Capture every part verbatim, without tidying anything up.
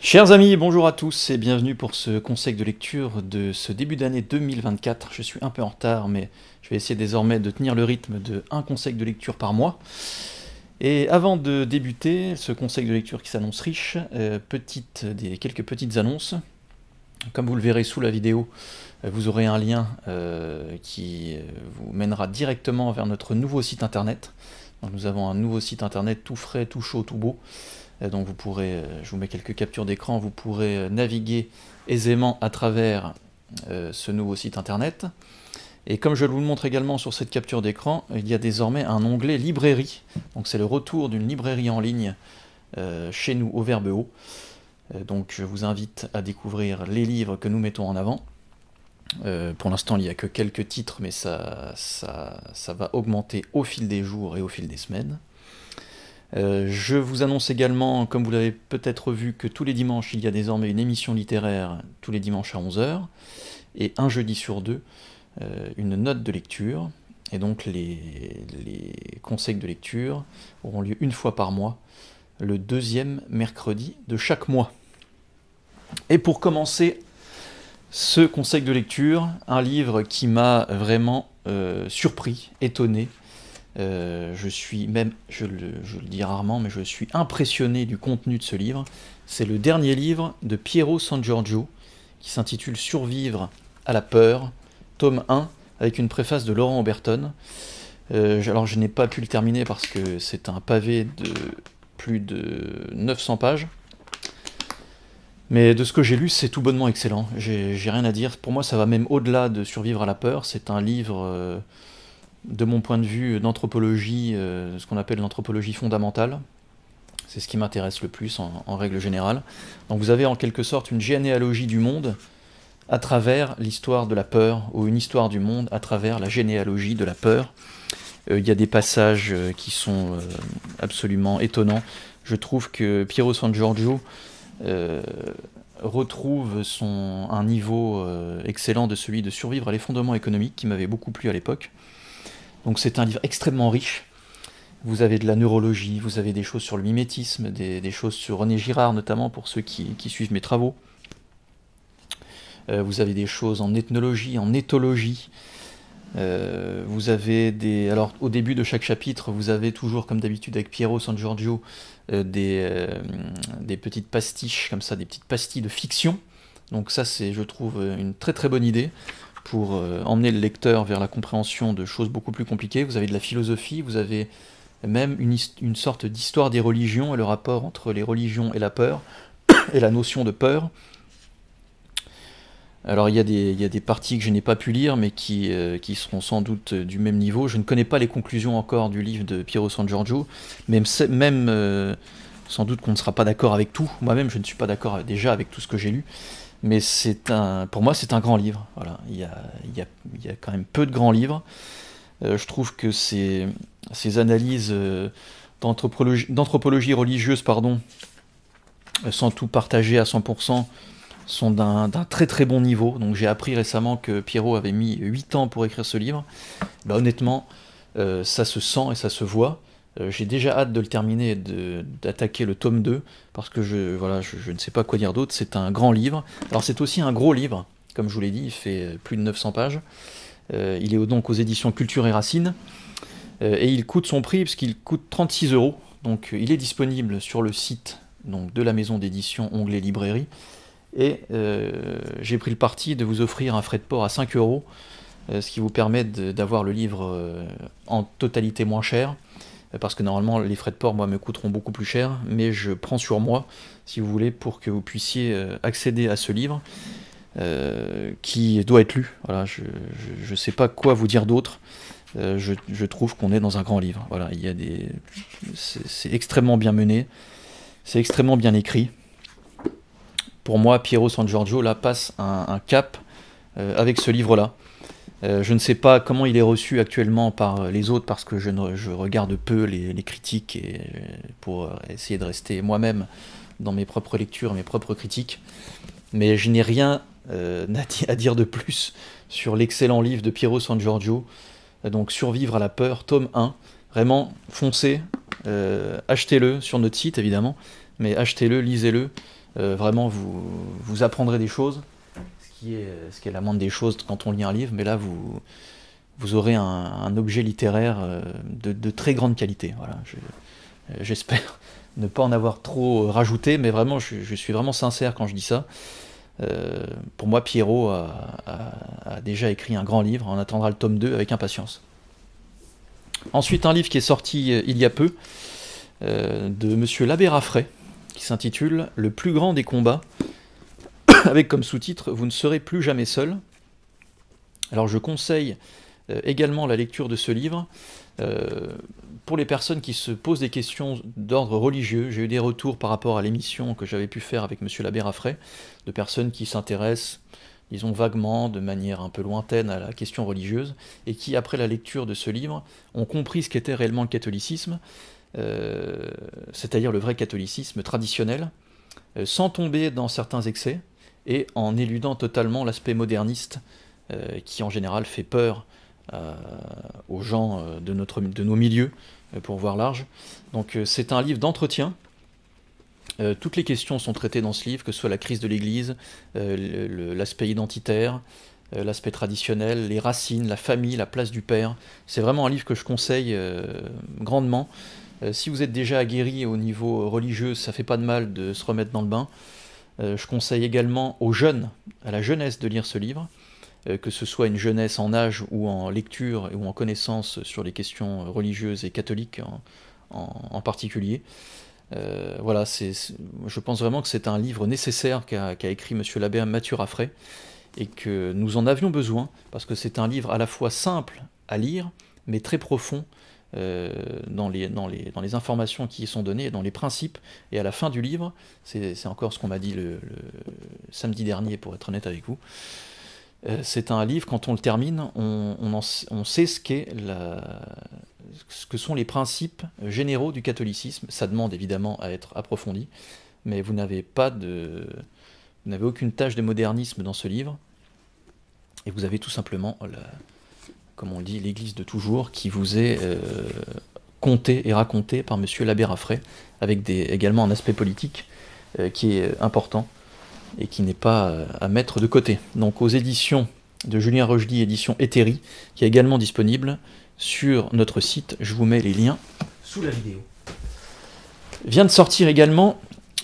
Chers amis, bonjour à tous et bienvenue pour ce conseil de lecture de ce début d'année deux mille vingt-quatre. Je suis un peu en retard, mais je vais essayer désormais de tenir le rythme de un conseil de lecture par mois. Et avant de débuter ce conseil de lecture qui s'annonce riche, euh, petite, des, quelques petites annonces. Comme vous le verrez sous la vidéo, vous aurez un lien euh, qui vous mènera directement vers notre nouveau site internet. Donc nous avons un nouveau site internet tout frais, tout chaud, tout beau. Donc vous pourrez, je vous mets quelques captures d'écran, vous pourrez naviguer aisément à travers euh, ce nouveau site internet. Et comme je vous le montre également sur cette capture d'écran, il y a désormais un onglet librairie. Donc c'est le retour d'une librairie en ligne euh, chez nous au Verbe Haut. Euh, donc je vous invite à découvrir les livres que nous mettons en avant. Euh, pour l'instant il n'y a que quelques titres, mais ça, ça, ça va augmenter au fil des jours et au fil des semaines. Euh, je vous annonce également, comme vous l'avez peut-être vu, que tous les dimanches, il y a désormais une émission littéraire, tous les dimanches à onze heures, et un jeudi sur deux, euh, une note de lecture. Et donc les, les conseils de lecture auront lieu une fois par mois, le deuxième mercredi de chaque mois. Et pour commencer ce conseil de lecture, un livre qui m'a vraiment euh, surpris, étonné. Euh, je suis même, je le, je le dis rarement, mais je suis impressionné du contenu de ce livre. C'est le dernier livre de Piero San Giorgio, qui s'intitule Survivre à la peur, tome un, avec une préface de Laurent Oberton. Euh, alors je n'ai pas pu le terminer parce que c'est un pavé de plus de neuf cents pages. Mais de ce que j'ai lu, c'est tout bonnement excellent. J'ai j'ai rien à dire. Pour moi, ça va même au-delà de Survivre à la peur. C'est un livre... Euh, de mon point de vue d'anthropologie, euh, ce qu'on appelle l'anthropologie fondamentale. C'est ce qui m'intéresse le plus en, en règle générale. Donc vous avez en quelque sorte une généalogie du monde à travers l'histoire de la peur, ou une histoire du monde à travers la généalogie de la peur. Euh, il y a des passages euh, qui sont euh, absolument étonnants. Je trouve que Piero San Giorgio euh, retrouve son, un niveau euh, excellent de celui de Survivre à l'effondrement économique, qui m'avait beaucoup plu à l'époque. Donc c'est un livre extrêmement riche. Vous avez de la neurologie, vous avez des choses sur le mimétisme, des, des choses sur René Girard notamment pour ceux qui, qui suivent mes travaux. Euh, vous avez des choses en ethnologie, en éthologie. Euh, vous avez des... Alors au début de chaque chapitre, vous avez toujours comme d'habitude avec Piero San Giorgio euh, des, euh, des petites pastiches comme ça, des petites pastilles de fiction. Donc ça c'est, je trouve, une très très bonne idée pour euh, emmener le lecteur vers la compréhension de choses beaucoup plus compliquées. Vous avez de la philosophie, vous avez même une, une sorte d'histoire des religions et le rapport entre les religions et la peur, et la notion de peur. Alors il y a des, il y a des parties que je n'ai pas pu lire, mais qui, euh, qui seront sans doute du même niveau. Je ne connais pas les conclusions encore du livre de Piero San Giorgio, même, même euh, sans doute qu'on ne sera pas d'accord avec tout. Moi-même, je ne suis pas d'accord déjà avec tout ce que j'ai lu. Mais c'est un, pour moi, c'est un grand livre. Voilà. Il y a, il y a, il y a quand même peu de grands livres. Euh, je trouve que ces, ces analyses euh, d'anthropologie, d'anthropologie religieuse, pardon, euh, sans tout partager à cent pour cent, sont d'un, d'un très très bon niveau. Donc j'ai appris récemment que Piero avait mis huit ans pour écrire ce livre. Ben, honnêtement, euh, ça se sent et ça se voit. Euh, j'ai déjà hâte de le terminer et de, d'attaquer le tome deux, parce que je, voilà, je, je ne sais pas quoi dire d'autre. C'est un grand livre. Alors c'est aussi un gros livre, comme je vous l'ai dit, il fait plus de neuf cents pages. Euh, il est donc aux éditions Culture et Racines, euh, et il coûte son prix, parce qu'il coûte trente-six euros. Donc il est disponible sur le site donc, de la maison d'édition, onglet librairie, et euh, j'ai pris le parti de vous offrir un frais de port à cinq euros, euh, ce qui vous permet de, d'avoir le livre euh, en totalité moins cher, parce que normalement les frais de port moi me coûteront beaucoup plus cher, mais je prends sur moi, si vous voulez, pour que vous puissiez accéder à ce livre euh, qui doit être lu. Voilà, je ne sais pas quoi vous dire d'autre. Euh, je, je trouve qu'on est dans un grand livre. Voilà, il y a des, c'est, c'est extrêmement bien mené, c'est extrêmement bien écrit. Pour moi, Piero San Giorgio là passe un, un cap euh, avec ce livre-là. Euh, je ne sais pas comment il est reçu actuellement par les autres, parce que je, ne, je regarde peu les, les critiques, et pour essayer de rester moi-même dans mes propres lectures, mes propres critiques. Mais je n'ai rien euh, à dire de plus sur l'excellent livre de Piero San Giorgio, donc Survivre à la peur, tome un. Vraiment, foncez, euh, achetez-le sur notre site évidemment, mais achetez-le, lisez-le. Euh, vraiment, vous, vous apprendrez des choses, ce qui, est, ce qui est la moindre des choses quand on lit un livre, mais là, vous, vous aurez un, un objet littéraire de, de très grande qualité. Voilà, je, j'espère ne pas en avoir trop rajouté, mais vraiment, je, je suis vraiment sincère quand je dis ça. Euh, pour moi, Pierrot a, a, a déjà écrit un grand livre, on attendra le tome deux avec impatience. Ensuite, un livre qui est sorti euh, il y a peu, euh, de monsieur l'abbé Raffray, qui s'intitule « Le plus grand des combats », avec comme sous-titre « Vous ne serez plus jamais seul ». Alors je conseille euh, également la lecture de ce livre, euh, pour les personnes qui se posent des questions d'ordre religieux. J'ai eu des retours par rapport à l'émission que j'avais pu faire avec monsieur l'abbé Raffray, de personnes qui s'intéressent, disons vaguement, de manière un peu lointaine à la question religieuse, et qui, après la lecture de ce livre, ont compris ce qu'était réellement le catholicisme, euh, c'est-à-dire le vrai catholicisme traditionnel, euh, sans tomber dans certains excès, et en éludant totalement l'aspect moderniste, euh, qui en général fait peur euh, aux gens euh, de, notre, de nos milieux, euh, pour voir large. Donc euh, c'est un livre d'entretien. Euh, toutes les questions sont traitées dans ce livre, que ce soit la crise de l'Église, euh, l'aspect identitaire, euh, l'aspect traditionnel, les racines, la famille, la place du père. C'est vraiment un livre que je conseille euh, grandement. Euh, si vous êtes déjà aguerri au niveau religieux, ça fait pas de mal de se remettre dans le bain. Euh, je conseille également aux jeunes, à la jeunesse, de lire ce livre, euh, que ce soit une jeunesse en âge ou en lecture ou en connaissance sur les questions religieuses et catholiques en, en, en particulier. Euh, voilà, c'est, je pense vraiment que c'est un livre nécessaire qu'a qu'a écrit monsieur l'abbé Mathieu Raffray, et que nous en avions besoin, parce que c'est un livre à la fois simple à lire, mais très profond euh, dans, les, dans, les, dans les informations qui y sont données, dans les principes, et à la fin du livre, c'est encore ce qu'on m'a dit le, le samedi dernier, pour être honnête avec vous, euh, c'est un livre, quand on le termine, on, on, en, on sait ce qu'est la... ce que sont les principes généraux du catholicisme. Ça demande évidemment à être approfondi, mais vous n'avez pas de, vous n'avez aucune tâche de modernisme dans ce livre, et vous avez tout simplement, la, comme on le dit, l'Église de toujours, qui vous est euh, contée et racontée par monsieur l'abbé Raffray, avec des, également un aspect politique euh, qui est important, et qui n'est pas euh, à mettre de côté. Donc aux éditions de Julien Rochdy, édition Héthérie, qui est également disponible sur notre site, je vous mets les liens sous la vidéo. Vient de sortir également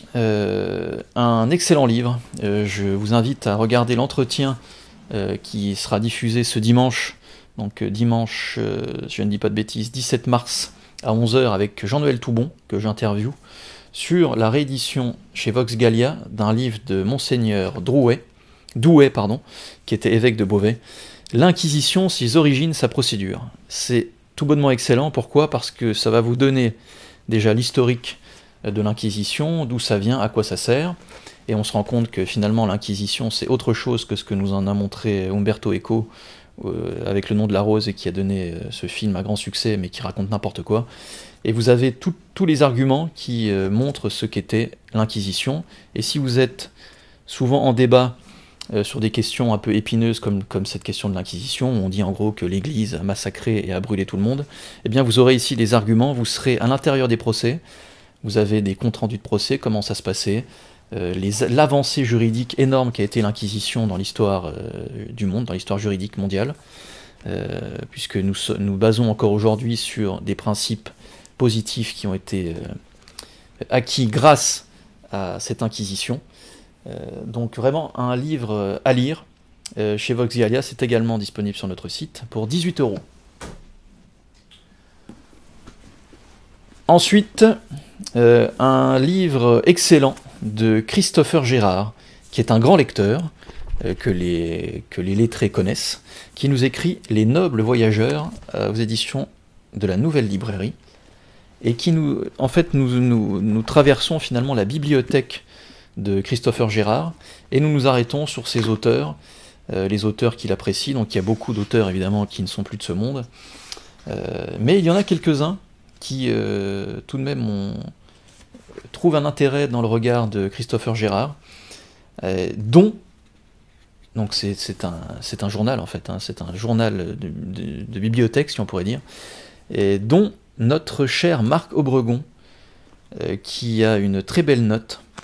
euh, un excellent livre. Euh, je vous invite à regarder l'entretien euh, qui sera diffusé ce dimanche, donc euh, dimanche, euh, je ne dis pas de bêtises, dix-sept mars à onze heures avec Jean-Noël Toubon, que j'interviewe, sur la réédition chez Vox Gallia d'un livre de Monseigneur Drouet, Douai, pardon, qui était évêque de Beauvais, L'Inquisition, ses origines, sa procédure. C'est tout bonnement excellent. Pourquoi? Parce que ça va vous donner déjà l'historique de l'Inquisition, d'où ça vient, à quoi ça sert, et on se rend compte que finalement l'Inquisition c'est autre chose que ce que nous en a montré Umberto Eco euh, avec Le Nom de la Rose, et qui a donné euh, ce film à grand succès, mais qui raconte n'importe quoi. Et vous avez tout, tous les arguments qui euh, montrent ce qu'était l'Inquisition, et si vous êtes souvent en débat Euh, sur des questions un peu épineuses comme, comme cette question de l'Inquisition, où on dit en gros que l'Église a massacré et a brûlé tout le monde, eh bien vous aurez ici les arguments, vous serez à l'intérieur des procès, vous avez des comptes rendus de procès, comment ça se passait, euh, l'avancée juridique énorme qu'a été l'Inquisition dans l'histoire euh, du monde, dans l'histoire juridique mondiale, euh, puisque nous nous basons encore aujourd'hui sur des principes positifs qui ont été euh, acquis grâce à cette Inquisition. Euh, donc vraiment un livre à lire euh, chez Vox Gallia, c'est également disponible sur notre site pour dix-huit euros. Ensuite, euh, un livre excellent de Christopher Gérard, qui est un grand lecteur, euh, que, les, que les lettrés connaissent, qui nous écrit Les Nobles Voyageurs euh, aux éditions de la Nouvelle Librairie, et qui nous, en fait, nous, nous, nous traversons finalement la bibliothèque de Christopher Gérard, et nous nous arrêtons sur ses auteurs, euh, les auteurs qu'il apprécie. Donc il y a beaucoup d'auteurs évidemment qui ne sont plus de ce monde, euh, mais il y en a quelques-uns qui euh, tout de même ont, trouvent un intérêt dans le regard de Christopher Gérard, euh, dont, donc c'est un, c'est un journal en fait, hein, c'est un journal de, de, de bibliothèque si on pourrait dire, et dont notre cher Marc Obregon, euh, qui a une très belle note,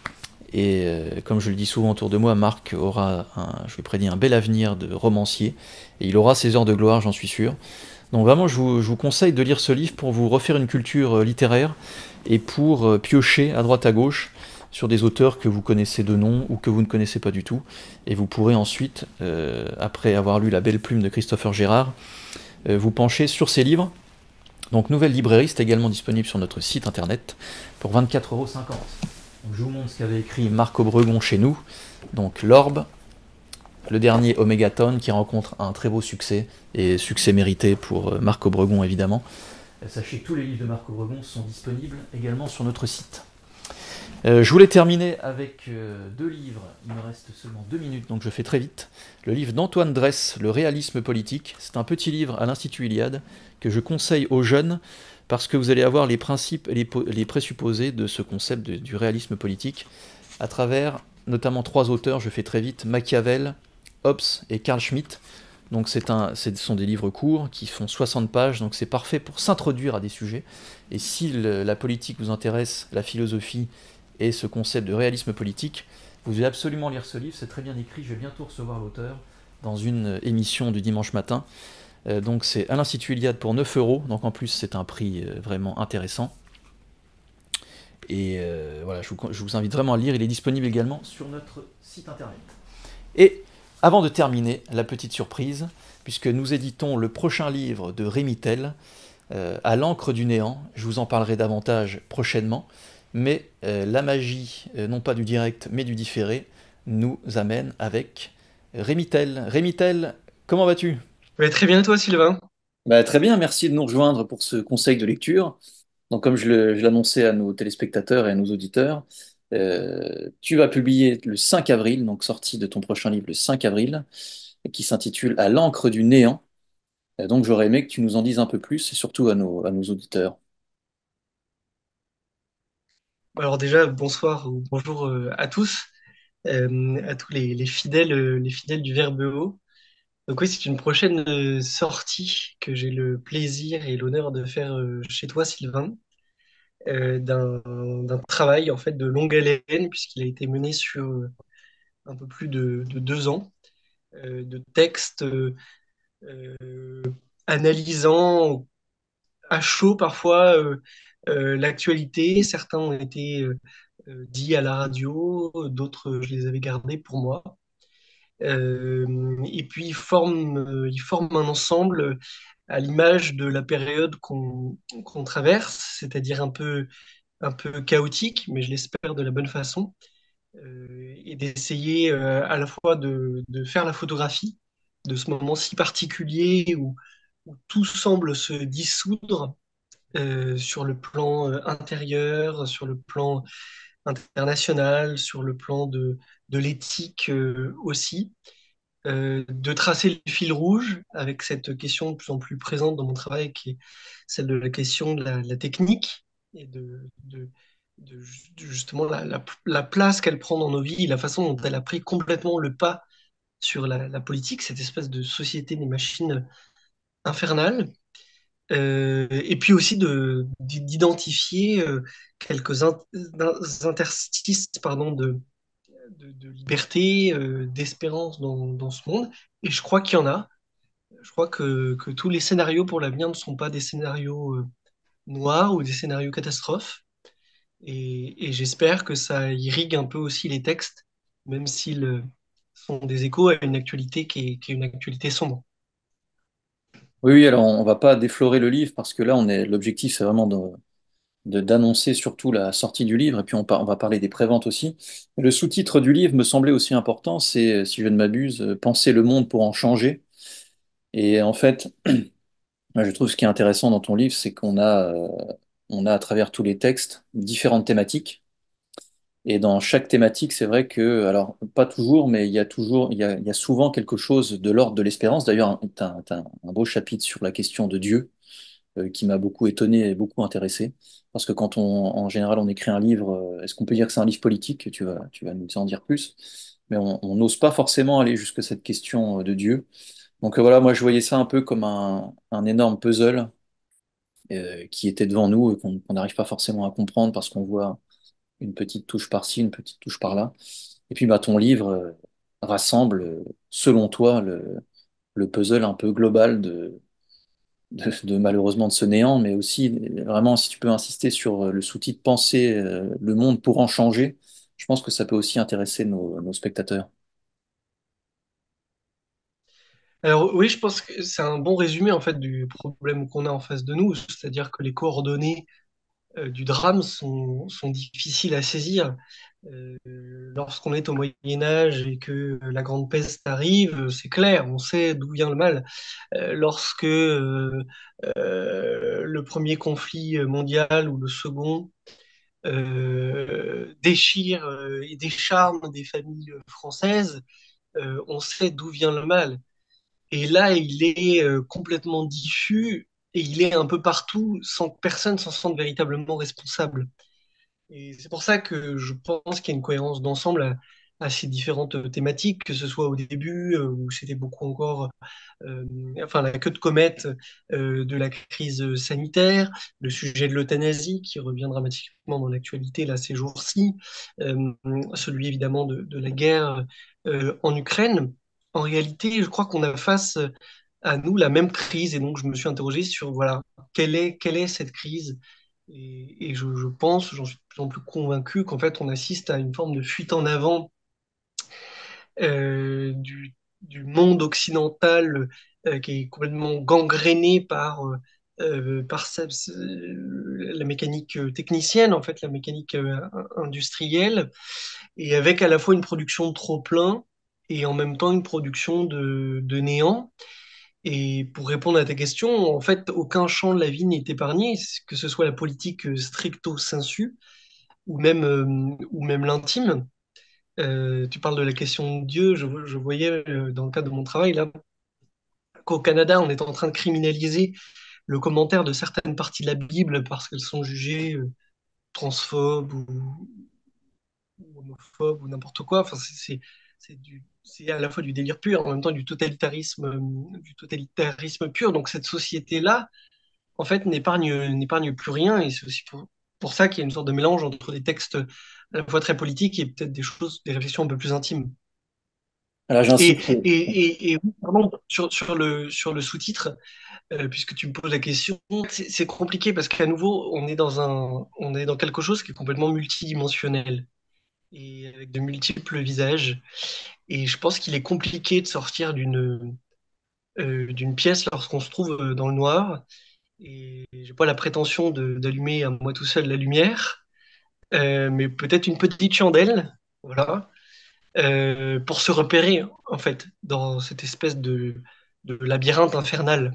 Et euh, comme je le dis souvent autour de moi, Marc aura, un, je lui prédis, un bel avenir de romancier. Et il aura ses heures de gloire, j'en suis sûr. Donc vraiment, je vous, je vous conseille de lire ce livre pour vous refaire une culture euh, littéraire et pour euh, piocher à droite à gauche sur des auteurs que vous connaissez de nom ou que vous ne connaissez pas du tout. Et vous pourrez ensuite, euh, après avoir lu La Belle Plume de Christopher Gérard, euh, vous pencher sur ces livres. Donc Nouvelle Librairie, c'est également disponible sur notre site internet pour vingt-quatre euros cinquante. Donc je vous montre ce qu'avait écrit Marc Obregon chez nous. Donc L'Orbe, le dernier Omégaton qui rencontre un très beau succès, et succès mérité pour euh, Marc Obregon évidemment. Sachez que tous les livres de Marc Obregon sont disponibles également sur notre site. Euh, je voulais terminer avec euh, deux livres, il me reste seulement deux minutes donc je fais très vite. Le livre d'Antoine Dresse, Le réalisme politique, c'est un petit livre à l'Institut Iliade que je conseille aux jeunes parce que vous allez avoir les principes et les, les présupposés de ce concept de, du réalisme politique à travers notamment trois auteurs, je fais très vite, Machiavel, Hobbes et Carl Schmitt. Donc c'est un, ce sont des livres courts qui font soixante pages, donc c'est parfait pour s'introduire à des sujets. Et si le, la politique vous intéresse, la philosophie et ce concept de réalisme politique, vous devez absolument lire ce livre, c'est très bien écrit, je vais bientôt recevoir l'auteur dans une émission du dimanche matin. Euh, donc c'est à l'Institut Iliade pour neuf euros, donc en plus c'est un prix euh, vraiment intéressant. Et euh, voilà, je vous, je vous invite vraiment à le lire, il est disponible également sur notre site internet. Et avant de terminer, la petite surprise, puisque nous éditons le prochain livre de Rémy Tel, euh, À l'encre du néant, je vous en parlerai davantage prochainement, mais euh, la magie, euh, non pas du direct, mais du différé, nous amène avec Rémy Tel. Rémy Tel, comment vas-tu? Ouais, très bien, toi, Sylvain. Bah, très bien, merci de nous rejoindre pour ce conseil de lecture. Donc, comme je le- je l'annonçais à nos téléspectateurs et à nos auditeurs, euh, tu vas publier le cinq avril, donc sortie de ton prochain livre le cinq avril, qui s'intitule À l'encre du néant. Euh, donc, j'aurais aimé que tu nous en dises un peu plus, et surtout à nos, à nos auditeurs. Alors déjà, bonsoir ou bonjour euh, à tous, euh, à tous les, les fidèles, euh, les fidèles du Verbe haut. Donc oui, c'est une prochaine euh, sortie que j'ai le plaisir et l'honneur de faire euh, chez toi, Sylvain, euh, d'un d'un travail en fait de longue haleine puisqu'il a été mené sur euh, un peu plus de, de deux ans, euh, de textes euh, euh, analysant à chaud parfois euh, euh, l'actualité. Certains ont été euh, euh, dits à la radio, d'autres euh, je les avais gardés pour moi. Euh, et puis ils forment, euh, ils forment un ensemble à l'image de la période qu'on qu'on traverse, c'est-à-dire un peu, un peu chaotique, mais je l'espère de la bonne façon, euh, et d'essayer euh, à la fois de, de faire la photographie de ce moment si particulier où, où tout semble se dissoudre euh, sur le plan euh, intérieur, sur le plan international, sur le plan de, de l'éthique euh, aussi, euh, de tracer le fil rouge avec cette question de plus en plus présente dans mon travail qui est celle de la question de la, de la technique et de, de, de ju- de justement la, la- la place qu'elle prend dans nos vies, la façon dont elle a pris complètement le pas sur la, la politique, cette espèce de société des machines infernale. Euh, et puis aussi de, d'identifier euh, quelques in- interstices pardon, de, de, de liberté, euh, d'espérance dans, dans ce monde. Et je crois qu'il y en a. Je crois que, que tous les scénarios pour l'avenir ne sont pas des scénarios euh, noirs ou des scénarios catastrophes. Et, et j'espère que ça irrigue un peu aussi les textes, même s'ils euh, sont des échos à une actualité qui est, qui est une actualité sombre. Oui, oui, alors on va pas déflorer le livre parce que là, on est, l'objectif, c'est vraiment de, de- d'annoncer surtout la sortie du livre et puis on, par- on va parler des préventes aussi. Le sous-titre du livre me semblait aussi important, c'est, si je ne m'abuse, euh, Penser le monde pour en changer. Et en fait, moi, je trouve ce qui est intéressant dans ton livre, c'est qu'on a, euh, on a à travers tous les textes différentes thématiques. Et dans chaque thématique, c'est vrai que, alors pas toujours, mais il y a toujours, il y a, il y a souvent quelque chose de l'ordre de l'espérance. D'ailleurs, tu as, un beau chapitre sur la question de Dieu euh, qui m'a beaucoup étonné et beaucoup intéressé. Parce que quand on, en général, on écrit un livre, euh, est-ce qu'on peut dire que c'est un livre politique? Tu vas, tu vas nous en dire plus. Mais on on n'ose pas forcément aller jusqu'à cette question euh, de Dieu. Donc euh, voilà, moi je voyais ça un peu comme un, un énorme puzzle euh, qui était devant nous et qu'on qu'on n'arrive pas forcément à comprendre parce qu'on voit une petite touche par-ci, une petite touche par-là. Et puis bah, ton livre euh, rassemble, euh, selon toi, le, le puzzle un peu global de, de, de, malheureusement de ce néant, mais aussi vraiment si tu peux insister sur euh, le sous-titre Penser euh, le monde pour en changer, je pense que ça peut aussi intéresser nos, nos spectateurs. Alors oui, je pense que c'est un bon résumé en fait du problème qu'on a en face de nous, c'est-à-dire que les coordonnées euh, du drame sont, sont difficiles à saisir. Euh, Lorsqu'on est au Moyen Âge et que la Grande Peste arrive, c'est clair, on sait d'où vient le mal. Euh, lorsque euh, euh, le premier conflit mondial ou le second euh, déchire euh, et décharne des familles françaises, euh, on sait d'où vient le mal. Et là, il est euh, complètement diffus et il est un peu partout sans que personne s'en sente véritablement responsable. Et c'est pour ça que je pense qu'il y a une cohérence d'ensemble à, à ces différentes thématiques, que ce soit au début, euh, où c'était beaucoup encore euh, enfin, la queue de comète euh, de la crise sanitaire, le sujet de l'euthanasie qui revient dramatiquement dans l'actualité là ces jours-ci, euh, celui évidemment de, de la guerre euh, en Ukraine. En réalité, je crois qu'on a face à nous la même crise et donc je me suis interrogé sur voilà quelle est, quelle est cette crise et, et je, je pense, j'en suis de plus en plus convaincu qu'en fait on assiste à une forme de fuite en avant euh, du, du monde occidental euh, qui est complètement gangréné par, euh, euh, par sa- sa- la mécanique euh, technicienne, en fait, la mécanique euh, industrielle, et avec à la fois une production de trop-plein et en même temps une production de, de néant. Et pour répondre à ta question, en fait, aucun champ de la vie n'est épargné, que ce soit la politique euh, stricto sensu ou même, euh, ou même l'intime. Euh, tu parles de la question de Dieu. Je, je voyais euh, dans le cadre de mon travail là qu'au Canada, on est en train de criminaliser le commentaire de certaines parties de la Bible parce qu'elles sont jugées euh, transphobes ou, ou homophobes ou n'importe quoi. Enfin, c'est c'est- c'est du, c'est à la fois du délire pur, en même temps du totalitarisme, euh, du totalitarisme pur. Donc cette société-là, en fait, n'épargne n'épargne plus rien. Et c'est aussi pour, pour ça qu'il y a une sorte de mélange entre des textes à la fois très politiques et peut-être des choses, des réflexions un peu plus intimes. Alors Et, j'insiste. et, et, et oui, pardon, sur, sur le, sur le sous-titre, euh, puisque tu me poses la question, c'est c'est compliqué parce qu'à nouveau, on est dans un, on est dans quelque chose qui est complètement multidimensionnel et avec de multiples visages. Et je pense qu'il est compliqué de sortir d'une euh, d'une pièce lorsqu'on se trouve euh, dans le noir. Et j'ai pas la prétention de- d'allumer à moi tout seul la lumière, euh, mais peut-être une petite chandelle, voilà, euh, pour se repérer en fait dans cette espèce de, de labyrinthe infernal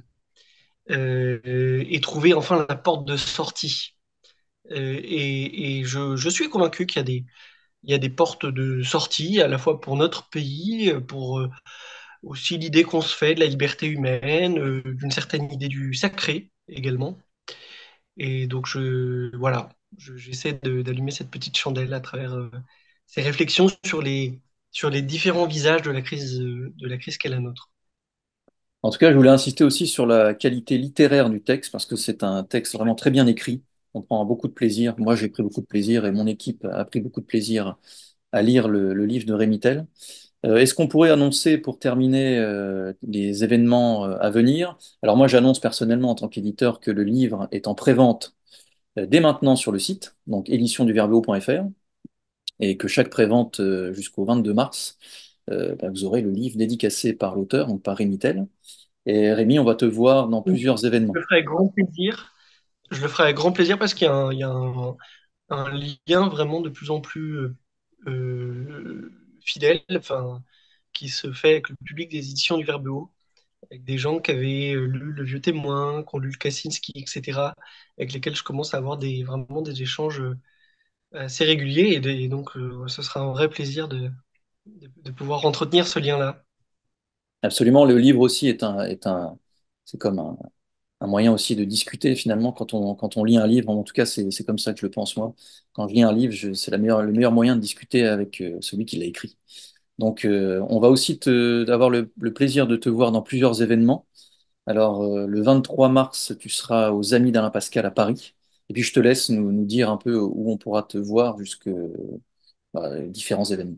euh, et trouver enfin la porte de sortie. Euh, et et je, je suis convaincu qu'il y a des, il y a des portes de sortie à la fois pour notre pays, pour euh, aussi l'idée qu'on se fait de la liberté humaine, euh, d'une certaine idée du sacré également. Et donc je, voilà, je- j'essaie de- d'allumer cette petite chandelle à travers euh, ces réflexions sur les, sur les différents visages de la crise, euh, de la crise qu'est la nôtre. En tout cas, je voulais insister aussi sur la qualité littéraire du texte, parce que c'est un texte vraiment très bien écrit. On prend beaucoup de plaisir. Moi, j'ai pris beaucoup de plaisir et mon équipe a pris beaucoup de plaisir à lire le, le livre de Rémy Tel. Euh, est-ce qu'on pourrait annoncer, pour terminer, euh, les événements euh, à venir? Alors moi, j'annonce personnellement en tant qu'éditeur que le livre est en prévente euh, dès maintenant sur le site, donc édition du verbeo point F R, et que chaque prévente euh, jusqu'au vingt-deux mars, euh, bah, vous aurez le livre dédicacé par l'auteur, donc par Rémy Tel. Et Rémi, on va te voir dans Je plusieurs événements. le ferai avec grand plaisir. Je le ferai avec grand plaisir parce qu'il y a un, il y a un, un lien vraiment de plus en plus euh, euh, fidèle, enfin, qui se fait avec le public des éditions du Verbe Haut, avec des gens qui avaient euh, lu Le Vieux Témoin, qui ont lu le Kaczynski, et cetera, avec lesquels je commence à avoir des, vraiment des échanges euh, assez régulier et, de- et donc euh, ce sera un vrai plaisir de, de, de pouvoir entretenir ce lien-là. Absolument, le livre aussi est un, est un, c'est comme un, un moyen aussi de discuter finalement quand on, quand on lit un livre. En tout cas, c'est, c'est comme ça que je le pense moi. Quand je lis un livre, je- c'est la meilleure, le meilleur moyen de discuter avec euh, celui qui l'a écrit. Donc, euh, on va aussi te, avoir le, le plaisir de te voir dans plusieurs événements. Alors, euh, le vingt-trois mars, tu seras aux Amis d'Alain Pascal à Paris. Et puis je te laisse nous, nous dire un peu où on pourra te voir jusque bah, différents événements.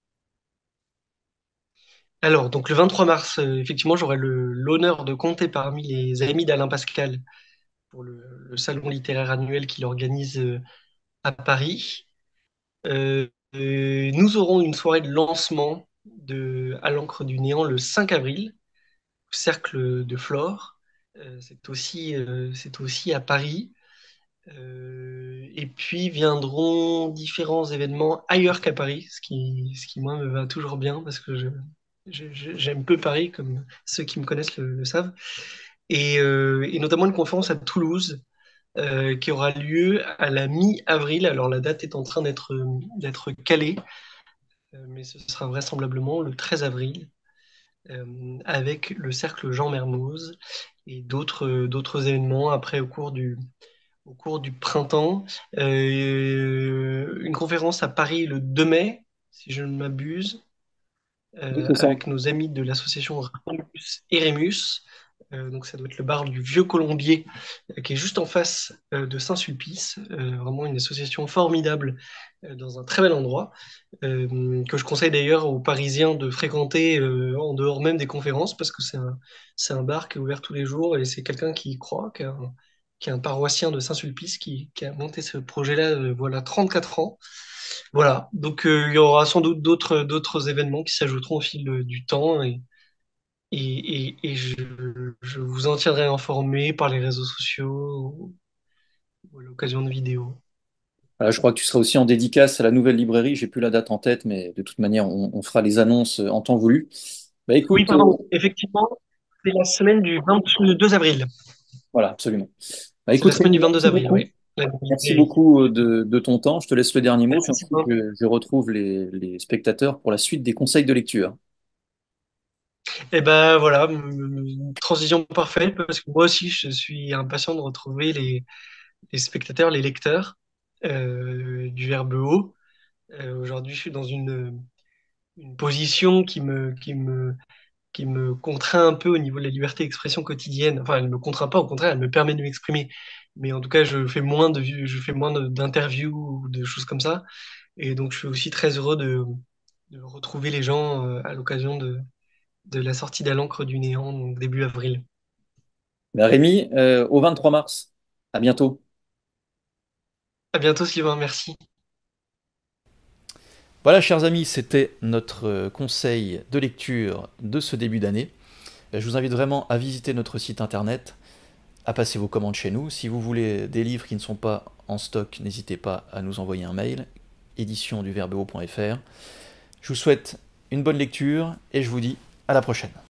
Alors, donc le vingt-trois mars, euh, effectivement, j'aurai le- l'honneur de compter parmi les amis d'Alain Pascal pour le, le salon littéraire annuel qu'il organise euh, à Paris. Euh, euh, nous aurons une soirée de lancement de À l'encre du néant le cinq avril, au Cercle de Flore. Euh, c'est aussi, euh, c'est aussi à Paris. Euh, et puis viendront différents événements ailleurs qu'à Paris, ce qui, ce qui moi me va toujours bien parce que je, je- je- j'aime peu Paris, comme ceux qui me connaissent le, le savent. Et, euh, et notamment une conférence à Toulouse euh, qui aura lieu à la mi-avril. Alors la date est en train d'être d'être calée, euh, mais ce sera vraisemblablement le treize avril euh, avec le cercle Jean Mermoz et d'autres d'autres événements après au cours du au cours du printemps. Euh, une conférence à Paris le deux mai, si je ne m'abuse, Oui, euh, c'est ça. avec nos amis de l'association Ramus et Rémus. Euh, donc ça doit être le bar du Vieux Colombier, euh, qui est juste en face euh, de Saint-Sulpice. Euh, vraiment une association formidable euh, dans un très bel endroit, euh, que je conseille d'ailleurs aux Parisiens de fréquenter euh, en dehors même des conférences, parce que c'est un, c'est un bar qui est ouvert tous les jours et c'est quelqu'un qui y croit, qui est un, qui est un paroissien de Saint-Sulpice qui, qui a monté ce projet-là, euh, voilà, trente-quatre ans. Voilà, donc euh, il y aura sans doute d'autres d'autres événements qui s'ajouteront au fil euh, du temps et, et, et, et je, je vous en tiendrai informé par les réseaux sociaux ou, ou à l'occasion de vidéos. Voilà, je crois que tu seras aussi en dédicace à la nouvelle librairie. J'ai plus la date en tête, mais de toute manière, on, on fera les annonces en temps voulu. Bah Oui, écoute, euh, pardon, effectivement, c'est la semaine du vingt-deux avril. voilà, absolument. Bah C'est la écoute, semaine Rémi, du vingt-deux merci avril, beaucoup. oui. La Merci librairie. beaucoup euh, de, de ton temps. Je te laisse le dernier mot, puis Merci, ensuite Sylvain. je, je retrouve les, les spectateurs pour la suite des conseils de lecture. Et ben voilà, une transition parfaite parce que moi aussi je suis impatient de retrouver les, les spectateurs, les lecteurs euh, du Verbe haut. Euh, aujourd'hui, je suis dans une, une position qui me, qui me, qui me contraint un peu au niveau de la liberté d'expression quotidienne. Enfin, elle me contraint pas, au contraire, elle me permet de m'exprimer. Mais en tout cas, je fais moins de, vues- je fais moins de- d'interviews ou de choses comme ça. Et donc, je suis aussi très heureux de, de retrouver les gens euh, à l'occasion de, de la sortie d'À l'encre du néant, donc début avril. Bah, Rémi, euh, au vingt-trois mars. À bientôt. À bientôt, Sylvain, merci. Voilà, chers amis, c'était notre euh, conseil de lecture de ce début d'année. Euh, Je vous invite vraiment à visiter notre site internet, à passer vos commandes chez nous. Si vous voulez des livres qui ne sont pas en stock, n'hésitez pas à nous envoyer un mail, édition du verbe haut point f r. Je vous souhaite une bonne lecture et je vous dis à la prochaine.